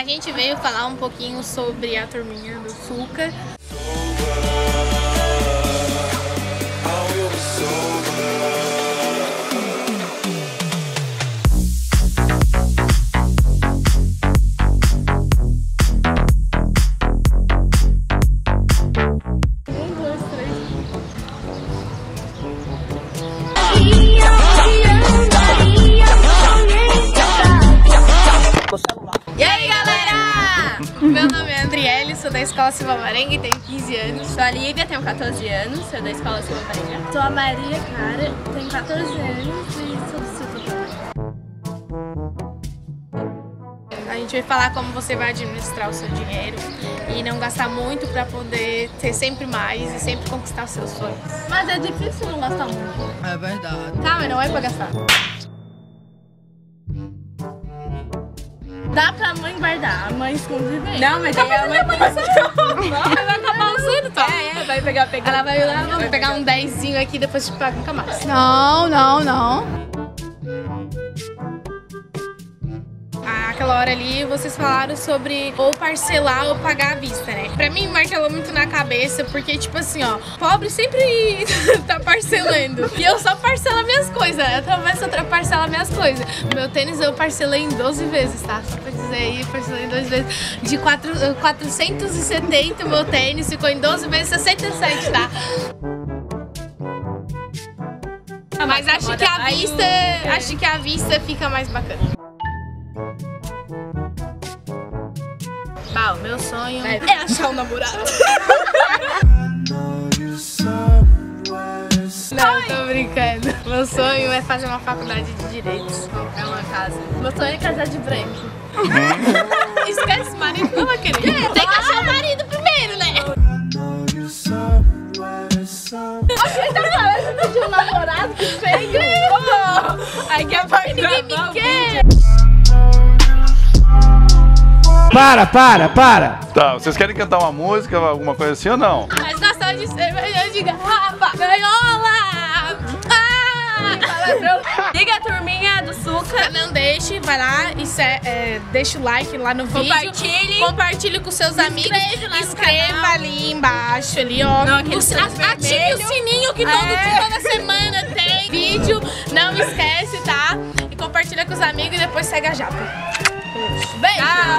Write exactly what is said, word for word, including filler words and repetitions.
A gente veio falar um pouquinho sobre a turminha do Suca. E aí, galera? Meu nome é Andriele, sou da Escola Silva Marenga e tenho quinze anos. Sou a Lívia, tenho quatorze anos, sou da Escola Silva Marenga. Sou a Maria Cara, tenho quatorze anos e sou do Silva também. A gente vai falar como você vai administrar o seu dinheiro e não gastar muito pra poder ter sempre mais e sempre conquistar os seus sonhos. Mas é difícil não gastar muito. É verdade. Tá, mas não é pra gastar. Dá pra mãe guardar, a mãe esconde bem. Não, mas aí a mãe vai acabar usando, tá? É, é, vai pegar, pegar. Ela vai lá, vamos pegar um dezinho aqui e depois te paga nunca mais. Não, não, não. Aquela hora ali vocês falaram sobre ou parcelar ou pagar à vista, né? Pra mim martelou muito na cabeça, porque tipo assim, ó, pobre sempre tá parcelando. E eu só parcelo minhas coisas, eu também só parcelo minhas coisas. Meu tênis eu parcelei em doze vezes, tá? Só pra dizer aí, eu parcelei em doze vezes. De quatrocentos e setenta meu tênis ficou em doze vezes sessenta e sete, tá? Mas acho que a vista, acho que a vista fica mais bacana. Ah, o meu sonho é, é achar um namorado. Não, tô brincando. Meu sonho é fazer uma faculdade de direitos, comprar uma casa. Meu sonho é casar de branco. Esquece o marido, não vai querer. É, tem que achar o marido primeiro, né? Você tá falando de um namorado que feio? Aí que a parte ninguém me quer. Para, para, para! Tá, vocês querem cantar uma música, alguma coisa assim ou não? Mas gosta de cerveja de garrafa, ganhola! Ah! Liga a turminha do Suca. Não deixe, vai lá e se, é, deixa o like lá no vídeo. Compartilhe. Compartilhe com seus amigos. Lá Inscreva ali embaixo, ali, ó. Não, aquele o, sininho ative vermelho. o sininho que todo, É. toda semana tem vídeo. Não esquece, tá? E compartilha com os amigos e depois segue a Japa. Beijo.